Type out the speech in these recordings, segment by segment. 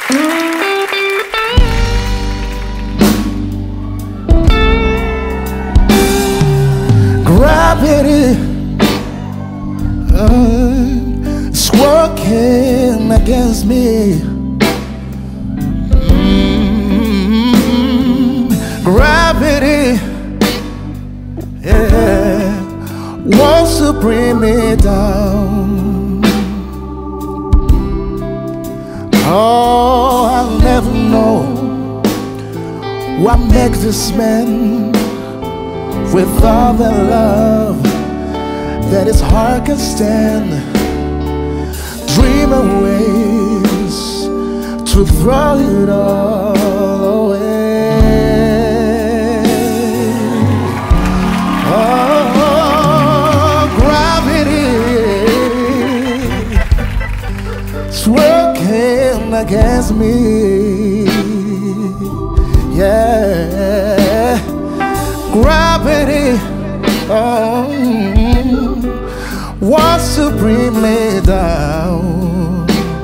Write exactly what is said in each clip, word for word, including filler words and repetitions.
Gravity uh, is working against me. Mm-hmm. Gravity, yeah, wants to bring me down. Oh, I'll never know what makes this man with all the love that his heart can stand, dream of ways to throw it all away. Oh, gravity is working against me. Yeah, gravity oh, wants to bring me down.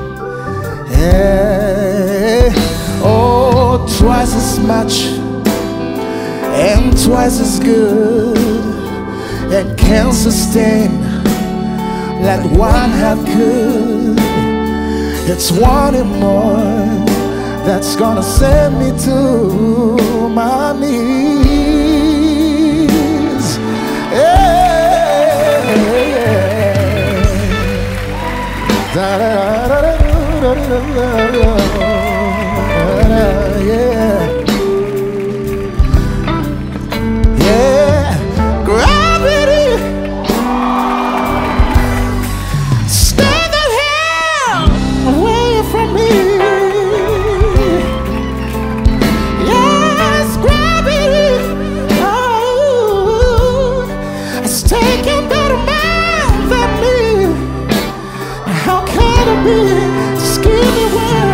Yeah. Oh, twice as much and twice as good, and can't sustain like one half could. It's wanting more that's gonna send me to my knees. Yeah, da, da, da, da, da, da, da, yeah. Yeah, gravity, stand the hell away from me. Yes, gravity, oh, it's taking better man than me. How can it be? Just give me one.